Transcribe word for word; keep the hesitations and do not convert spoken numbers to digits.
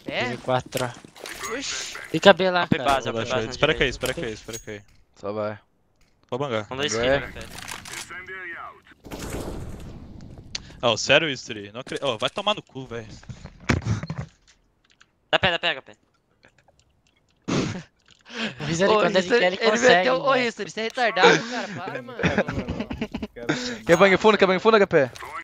É? quatro. Oxi. Fica B lá, Up cara. base, Vou up dar base. shade. Espera cair, espera cair, espera cair. Só vai. Vou bangar. Um da Vamos esquina, ver. H P. Oh, sério, History? Não acredito. Oh, vai tomar no cu, velho. Dá pé, dá pé, H P. Avisa ele Ô, quando ele History, quer, ele ele consegue. meteu. Ô, né? History, você é retardado, cara. Para, mano. Quer bang fundo, quer bang fundo, H P?